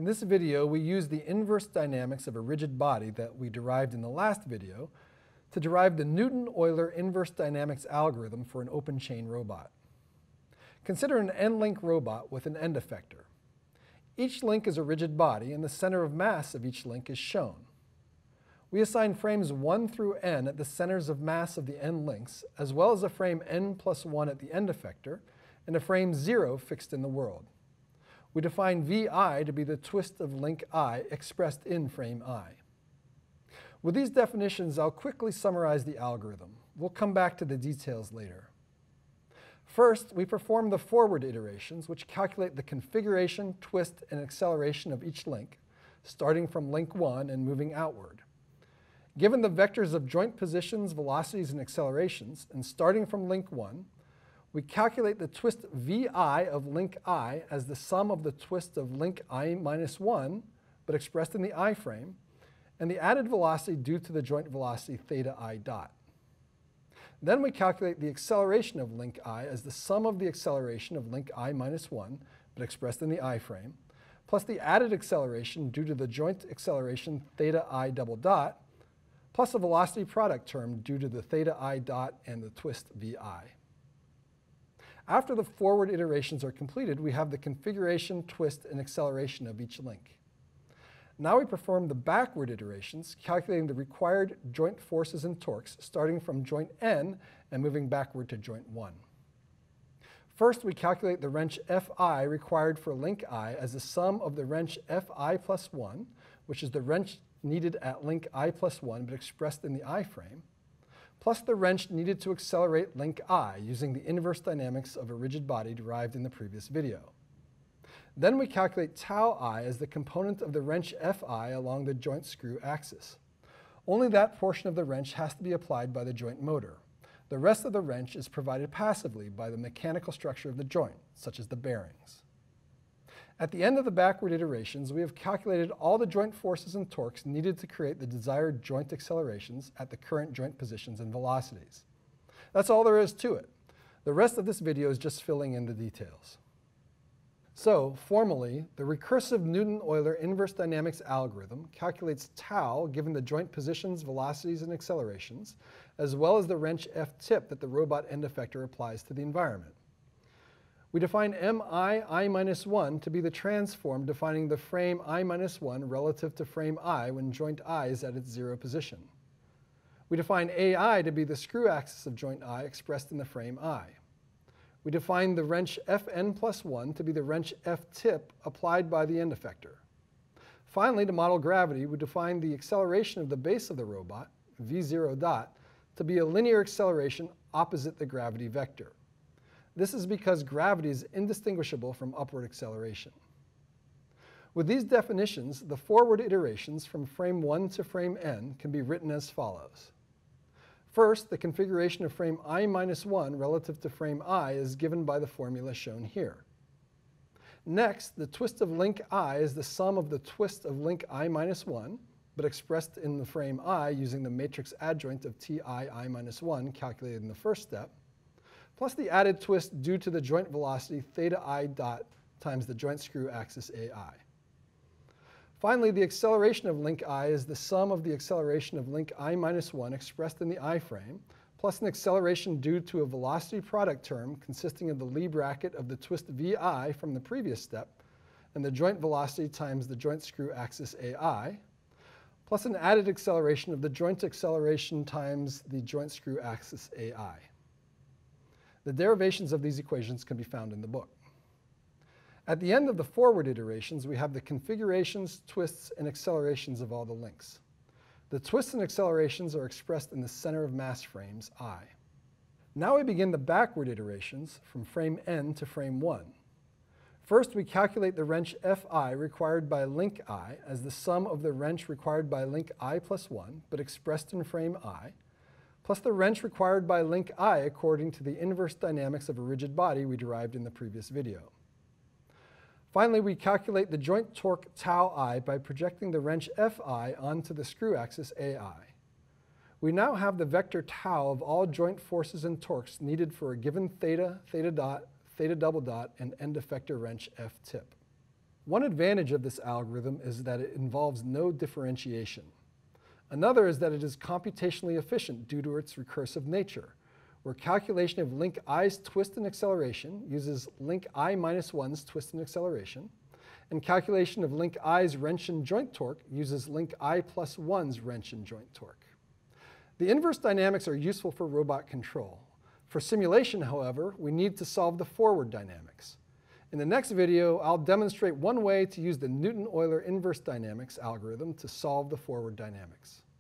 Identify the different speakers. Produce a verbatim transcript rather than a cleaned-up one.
Speaker 1: In this video, we use the inverse dynamics of a rigid body that we derived in the last video to derive the Newton-Euler inverse dynamics algorithm for an open chain robot. Consider an n-link robot with an end effector. Each link is a rigid body, and the center of mass of each link is shown. We assign frames one through n at the centers of mass of the n links, as well as a frame n plus one at the end effector, and a frame zero fixed in the world. We define Vi to be the twist of link I expressed in frame I. With these definitions, I'll quickly summarize the algorithm. We'll come back to the details later. First, we perform the forward iterations, which calculate the configuration, twist, and acceleration of each link, starting from link one and moving outward. Given the vectors of joint positions, velocities, and accelerations, and starting from link one, we calculate the twist Vi of link I as the sum of the twist of link I minus one, but expressed in the I frame, and the added velocity due to the joint velocity theta I dot. Then we calculate the acceleration of link I as the sum of the acceleration of link I minus one, but expressed in the I frame, plus the added acceleration due to the joint acceleration theta I double dot, plus a velocity product term due to the theta I dot and the twist Vi. After the forward iterations are completed, we have the configuration, twist, and acceleration of each link. Now we perform the backward iterations, calculating the required joint forces and torques, starting from joint n and moving backward to joint one. First, we calculate the wrench Fi required for link I as the sum of the wrench Fi plus one, which is the wrench needed at link I plus one, but expressed in the I frame, plus the wrench needed to accelerate link I using the inverse dynamics of a rigid body derived in the previous video. Then we calculate tau I as the component of the wrench Fi along the joint screw axis. Only that portion of the wrench has to be applied by the joint motor. The rest of the wrench is provided passively by the mechanical structure of the joint, such as the bearings. At the end of the backward iterations, we have calculated all the joint forces and torques needed to create the desired joint accelerations at the current joint positions and velocities. That's all there is to it. The rest of this video is just filling in the details. So, formally, the recursive Newton-Euler inverse dynamics algorithm calculates tau given the joint positions, velocities, and accelerations, as well as the wrench F tip that the robot end effector applies to the environment. We define Mi I minus one to be the transform defining the frame I minus one relative to frame I when joint I is at its zero position. We define Ai to be the screw axis of joint I expressed in the frame I. We define the wrench Fn plus one to be the wrench F tip applied by the end effector. Finally, to model gravity, we define the acceleration of the base of the robot, V zero dot, to be a linear acceleration opposite the gravity vector. This is because gravity is indistinguishable from upward acceleration. With these definitions, the forward iterations from frame one to frame n can be written as follows. First, the configuration of frame I minus one relative to frame I is given by the formula shown here. Next, the twist of link I is the sum of the twist of link I minus one, but expressed in the frame I using the matrix adjoint of Ti I minus one calculated in the first step, plus the added twist due to the joint velocity theta I dot times the joint screw axis Ai. Finally, the acceleration of link I is the sum of the acceleration of link I minus one expressed in the I frame, plus an acceleration due to a velocity product term consisting of the Lie bracket of the twist Vi from the previous step, and the joint velocity times the joint screw axis Ai, plus an added acceleration of the joint acceleration times the joint screw axis Ai. The derivations of these equations can be found in the book. At the end of the forward iterations, we have the configurations, twists, and accelerations of all the links. The twists and accelerations are expressed in the center of mass frames I. Now we begin the backward iterations from frame n to frame one. First, we calculate the wrench Fi required by link I as the sum of the wrench required by link I plus one, but expressed in frame I, plus the wrench required by link I according to the inverse dynamics of a rigid body we derived in the previous video. Finally, we calculate the joint torque tau I by projecting the wrench Fi onto the screw axis Ai. We now have the vector tau of all joint forces and torques needed for a given theta, theta dot, theta double dot, and end effector wrench F tip. One advantage of this algorithm is that it involves no differentiation. Another is that it is computationally efficient due to its recursive nature, where calculation of link i's twist and acceleration uses link I minus one's twist and acceleration, and calculation of link i's wrench and joint torque uses link I plus one's wrench and joint torque. The inverse dynamics are useful for robot control. For simulation, however, we need to solve the forward dynamics. In the next video, I'll demonstrate one way to use the Newton-Euler inverse dynamics algorithm to solve the forward dynamics.